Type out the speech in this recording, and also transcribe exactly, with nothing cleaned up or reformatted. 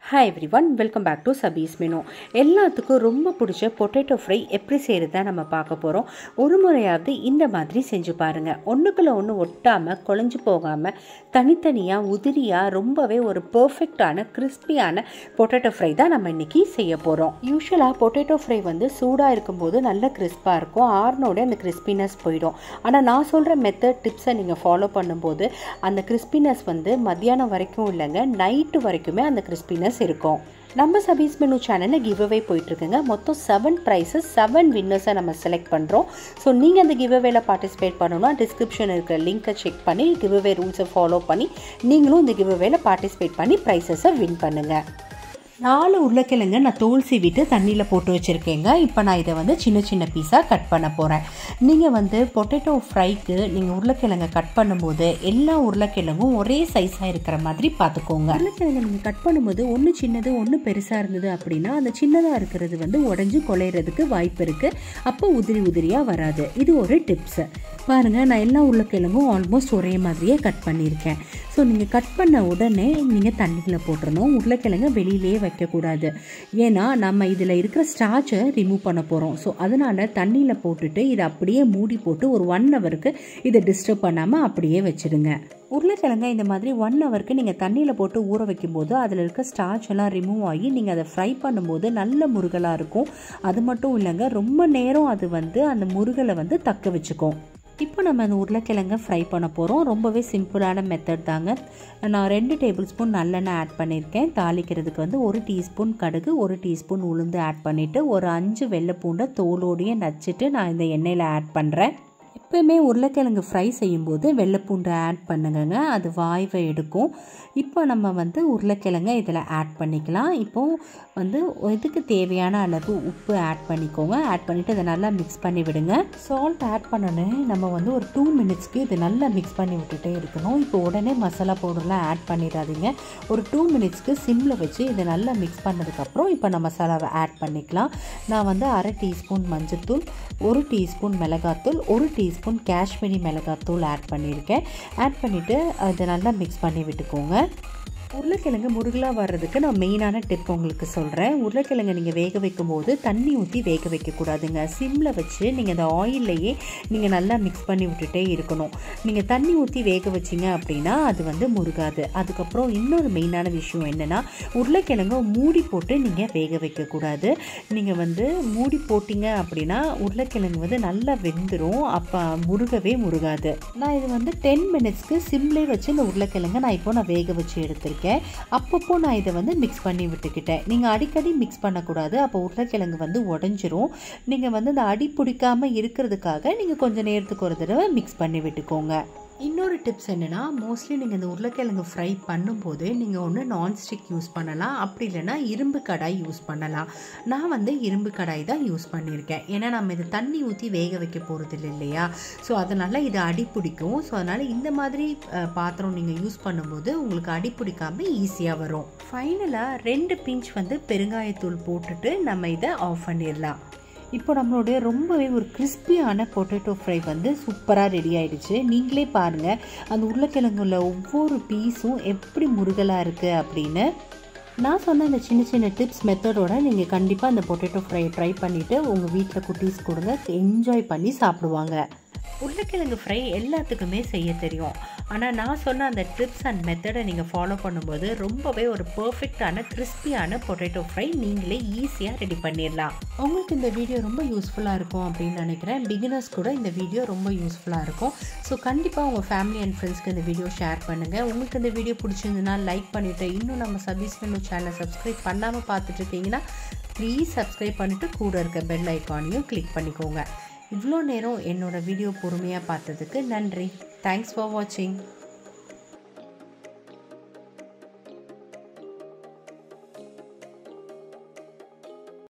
Hi everyone, welcome back to Sabis Menu. எல்லாத்துக்கும் ரொம்ப பிடிச்ச பொட்டேட்டோ ஃப்ரை எப்படி செய்யறதா நம்ம பார்க்க போறோம். ஒரு முறையாவது இந்த மாதிரி செஞ்சு பாருங்க. ஒண்ணுக்குள்ள ஒண்ணு ஒட்டாம குழஞ்சு போகாம தனித்தனியா உதிரியா ரொம்பவே ஒரு பெர்ஃபெக்ட்டான கிறிஸ்பியான பொட்டேட்டோ ஃப்ரை தான் நம்ம இன்னைக்கு செய்ய போறோம். யூசுவலா பொட்டேட்டோ ஃப்ரை வந்து சூடா இருக்கும்போது நல்ல கிறிஸ்பா இருக்கும். ஆறுனோட அந்த கிறிஸ்பினஸ் போயிடும். ஆனா நான் சொல்ற மெத்தட் டிப்ஸை நீங்க ஃபாலோ பண்ணும்போது அந்த கிறிஸ்பினஸ் வந்து மத்தியானம் வரைக்கும் இல்லைங்க, நைட்டு வரைக்குமே அந்த கிறிஸ்பினஸ் இருக்கும். நம்ம சபீஸ் மெனு சேனலில் கிவ் அவே போயிட்டுருக்குங்க. மொத்தம் செவன் ப்ரைஸஸ் செவன் வின்னர்ஸை நம்ம செலக்ட் பண்ணுறோம். ஸோ நீங்கள் அந்த கிவ் அவேல பார்ட்டிசிபேட் பண்ணணும்னா டிஸ்கிரிப்ஷன் இருக்கிற லிங்க்கை செக் பண்ணி கிவ் அவே ரூல்ஸை ஃபாலோ பண்ணி நீங்களும் இந்த கிவ் அவேல பார்ட்டிசிபேட் பண்ணி ப்ரைஸஸை வின் பண்ணுங்கள். நாலு உருளைக்கிழங்கு நான் தோல் சீவிட்டு தண்ணியில் போட்டு வச்சுருக்கேங்க. இப்போ நான் இதை வந்து சின்ன சின்ன பீஸாக கட் பண்ண போகிறேன். நீங்கள் வந்து பொட்டேட்டோ ஃப்ரைக்கு நீங்கள் உருளைக்கிழங்கை கட் பண்ணும்போது எல்லா உருளைக்கிழங்கும் ஒரே சைஸாக இருக்கிற மாதிரி பார்த்துக்கோங்க. உருளைக்கிழங்கு நீங்கள் கட் பண்ணும்போது ஒன்று சின்னது ஒன்று பெருசாக இருந்தது அப்படின்னா அந்த சின்னதாக இருக்கிறது வந்து உடஞ்சி குலையிறதுக்கு வாய்ப்பு இருக்குது. அப்போ உதிரி உதிரியாக வராது. இது ஒரு டிப்ஸு. பாருங்கள், நான் எல்லா உருளைக்கிழங்கும் ஆல்மோஸ்ட் ஒரே மாதிரியே கட் பண்ணியிருக்கேன். ஸோ நீங்கள் கட் பண்ண உடனே நீங்கள் தண்ணியில் போட்டுறணும். உருளைக்கிழங்கு வெளியிலேயே வைக்கக்கூடாது. ஏன்னா நம்ம இதில் இருக்கிற ஸ்டார்ச்சை ரிமூவ் பண்ண போகிறோம். ஸோ அதனால் தண்ணியில் போட்டுட்டு இதை அப்படியே மூடி போட்டு ஒரு ஒன் ஹவருக்கு இதை டிஸ்டர்ப் பண்ணாமல் அப்படியே வச்சுடுங்க. உருளைக்கிழங்கை இந்த மாதிரி ஒன் ஹவருக்கு நீங்கள் தண்ணியில் போட்டு ஊற வைக்கும்போது அதில் இருக்க ஸ்டார்ச் எல்லாம் ரிமூவ் ஆகி நீங்கள் அதை ஃப்ரை பண்ணும்போது நல்ல முருகலாக இருக்கும். அது மட்டும் இல்லைங்க, ரொம்ப நேரம் அது வந்து அந்த முருகலை வந்து தக்க வச்சுக்கும். இப்போ நம்ம அந்த உருளைக்கிழங்கை ஃப்ரை பண்ண போகிறோம். ரொம்பவே சிம்பிளான மெத்தட் தாங்க. நான் ரெண்டு டேபிள் ஸ்பூன் நல்லெண்ணெய் ஆட் பண்ணியிருக்கேன். தாளிக்கிறதுக்கு வந்து ஒரு டீஸ்பூன் கடுகு, ஒரு டீஸ்பூன் உளுந்து ஆட் பண்ணிவிட்டு ஒரு அஞ்சு வெள்ளை பூண்டை தோலோடையே நச்சுட்டு நான் இந்த எண்ணெயில் ஆட் பண்ணுறேன். எப்போயுமே உருளைக்கிழங்கு ஃப்ரை செய்யும்போது வெள்ளைப்பூண்டை ஆட் பண்ணுங்கங்க, அது வாய்வை எடுக்கும். இப்போ நம்ம வந்து உருளைக்கிழங்கை இதில் ஆட் பண்ணிக்கலாம். இப்போது வந்து இதுக்கு தேவையான அளவு உப்பு ஆட் பண்ணிக்கோங்க. ஆட் பண்ணிவிட்டு இதை நல்லா மிக்ஸ் பண்ணி விடுங்க. சால்ட் ஆட் பண்ணணும். நம்ம வந்து ஒரு டூ மினிட்ஸ்க்கு இது நல்லா மிக்ஸ் பண்ணி விட்டுட்டே இருக்கணும். இப்போ உடனே மசாலா பவுடர்லாம் ஆட் பண்ணிடாதீங்க. ஒரு டூ மினிட்ஸ்க்கு சிம்மில் வச்சு இதை நல்லா மிக்ஸ் பண்ணதுக்கப்புறம் இப்போ நம்ம மசாலாவை ஆட் பண்ணிக்கலாம். நான் வந்து அரை டீஸ்பூன் மஞ்சள்தூள், ஒரு டீஸ்பூன் மிளகாத்தூள், ஒரு டீஸ்பூன் ஸ்பூன் காஷ்மீரி மிளகாத்தூள் ஆட் பண்ணியிருக்கேன். ஆட் பண்ணிவிட்டு அதை நல்லா மிக்ஸ் பண்ணி விட்டுக்கோங்க. உருளைக்கிழங்கு முருகலாக வர்றதுக்கு நான் மெயினான டிப் உங்களுக்கு சொல்கிறேன். உருளைக்கிழங்கு நீங்கள் வேக வைக்கும் போது தண்ணி ஊற்றி வேக வைக்கக்கூடாதுங்க. சிம்மில் வச்சு நீங்கள் அந்த ஆயில்லையே நீங்கள் நல்லா மிக்ஸ் பண்ணி விட்டுட்டே இருக்கணும். நீங்கள் தண்ணி ஊற்றி வேக வச்சிங்க அப்படின்னா அது வந்து முருகாது. அதுக்கப்புறம் இன்னொரு மெயினான விஷயம் என்னென்னா, உருளைக்கிழங்கு மூடி போட்டு நீங்கள் வேக வைக்கக்கூடாது. நீங்கள் வந்து மூடி போட்டிங்க அப்படின்னா உருளைக்கிழங்கு வந்து நல்லா வெந்துடும். அப்போ முருகவே முருகாது. நான் இது வந்து டென் மினிட்ஸ்க்கு சிம்லேயே வச்சு இந்த உருளைக்கிழங்கை நான் இப்போ நான் வேக வச்சு எடுத்துருக்கேன். அப்பப்போ நான் இதை வந்து மிக்ஸ் பண்ணி விட்டுக்கிட்டேன். நீங்கள் அடிக்கடி மிக்ஸ் பண்ணக்கூடாது. அப்போ உருளைக்கிழங்கு வந்து உடஞ்சிரும். நீங்கள் வந்து இந்த அடி பிடிக்காமல் இருக்கிறதுக்காக நீங்கள் கொஞ்சம் நேரத்துக்கு ஒரு தடவை மிக்ஸ் பண்ணி விட்டுக்கோங்க. இன்னொரு டிப்ஸ் என்னென்னா, மோஸ்ட்லி நீங்கள் இந்த உருளைக்கிழங்கு ஃப்ரை பண்ணும்போது நீங்கள் ஒன்று நான்ஸ்டிக் யூஸ் பண்ணலாம், அப்படி இல்லைன்னா இரும்பு கடாய் யூஸ் பண்ணலாம். நான் வந்து இரும்பு கடாய் தான் யூஸ் பண்ணியிருக்கேன். ஏன்னா நம்ம இது தண்ணி ஊற்றி வேக வைக்க போகிறது இல்லை இல்லையா. ஸோ அதனால் இது அடி பிடிக்கும். ஸோ அதனால் இந்த மாதிரி பாத்திரம் நீங்கள் யூஸ் பண்ணும்போது உங்களுக்கு அடி பிடிக்காமல் ஈஸியாக வரும். ஃபைனலாக ரெண்டு பிஞ்ச் வந்து பெருங்காயத்தூள் போட்டுட்டு நம்ம இதை ஆஃப் பண்ணிடலாம். இப்போ நம்மளுடைய ரொம்பவே ஒரு கிறிஸ்பியான பொட்டேட்டோ ஃப்ரை வந்து சூப்பராக ரெடி ஆகிடுச்சு. நீங்களே பாருங்கள் அந்த உருளைக்கிழங்குள்ள ஒவ்வொரு பீஸும் எப்படி முருகலாக இருக்குது அப்படின்னு. நான் சொன்ன இந்த சின்ன சின்ன டிப்ஸ் மெத்தடோட நீங்கள் கண்டிப்பாக அந்த பொட்டேட்டோ ஃப்ரை ட்ரை பண்ணிவிட்டு உங்கள் வீட்டில் குட்டீஸ் கொடுங்க, என்ஜாய் பண்ணி சாப்பிடுவாங்க. உருளைக்கிழங்கு ஃப்ரை எல்லாத்துக்குமே செய்ய தெரியும். ஆனால் நான் சொன்ன அந்த டிப்ஸ் அண்ட் மெத்தடை நீங்கள் ஃபாலோ பண்ணும்போது ரொம்பவே ஒரு பர்ஃபெக்டான கிறிஸ்பியான பொட்டேட்டோ ஃப்ரை நீங்களே ஈஸியாக ரெடி பண்ணிடலாம். உங்களுக்கு இந்த வீடியோ ரொம்ப யூஸ்ஃபுல்லாக இருக்கும் அப்படின்னு நினைக்கிறேன். பிகினர்ஸ் கூட இந்த வீடியோ ரொம்ப யூஸ்ஃபுல்லாக இருக்கும். ஸோ கண்டிப்பாக உங்கள் ஃபேமிலி அண்ட் ஃப்ரெண்ட்ஸ்க்கு இந்த வீடியோ ஷேர் பண்ணுங்கள். உங்களுக்கு இந்த வீடியோ பிடிச்சிருந்ததுன்னா லைக் பண்ணிவிட்டு இன்னும் நம்ம சபீஸ் மெனு சேனலை சப்ஸ்கிரைப் பண்ணாமல் பார்த்துட்டு இருக்கீங்கன்னா ப்ளீஸ் சப்ஸ்கிரைப் பண்ணிவிட்டு கூட இருக்க பெல் ஐக்கானையும் கிளிக் பண்ணிக்கோங்க. இவ்வளோ நேரம் என்னோடய வீடியோ பொறுமையாக பார்த்ததுக்கு நன்றி. தேங்க்ஸ் ஃபார் வாட்சிங்.